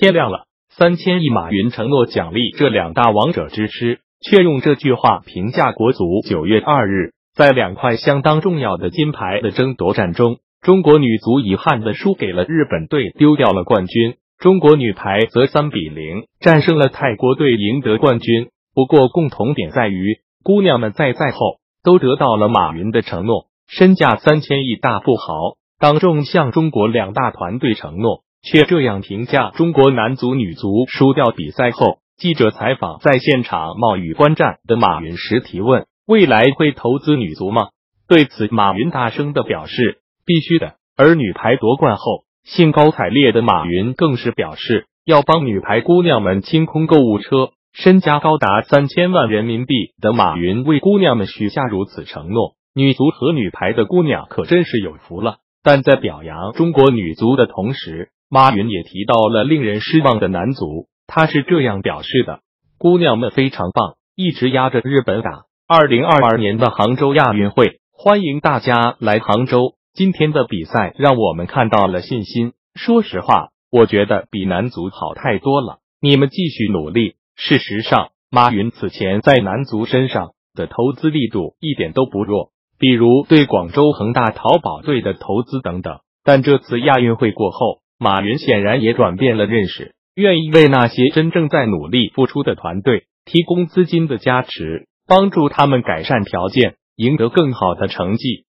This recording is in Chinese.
天亮了，3000亿马云承诺奖励这两大王者之师，却用这句话评价国足。9月2日，在2块相当重要的金牌的争夺战中，中国女足遗憾地输给了日本队，丢掉了冠军。中国女排则3-0战胜了泰国队，赢得冠军。不过共同点在于，姑娘们在赛后都得到了马云的承诺，身价3000亿大富豪当众向中国两大团队承诺，却这样评价中国男足女足。输掉比赛后，记者采访在现场冒雨观战的马云时提问，未来会投资女足吗？对此，马云大声地表示必须的。而女排夺冠后，兴高采烈的马云更是表示要帮女排姑娘们清空购物车。身家高达3000万人民币的马云为姑娘们许下如此承诺，女足和女排的姑娘可真是有福了。但在表扬中国女足的同时，马云也提到了令人失望的男足，他是这样表示的：姑娘们非常棒，一直压着日本打。2022年的杭州亚运会，欢迎大家来杭州。今天的比赛让我们看到了信心。说实话，我觉得比男足好太多了，你们继续努力。事实上，马云此前在男足身上的投资力度一点都不弱，比如对广州恒大淘宝队的投资等等。但这次亚运会过后，马云显然也转变了认识，愿意为那些真正在努力付出的团队提供资金的加持，帮助他们改善条件，赢得更好的成绩。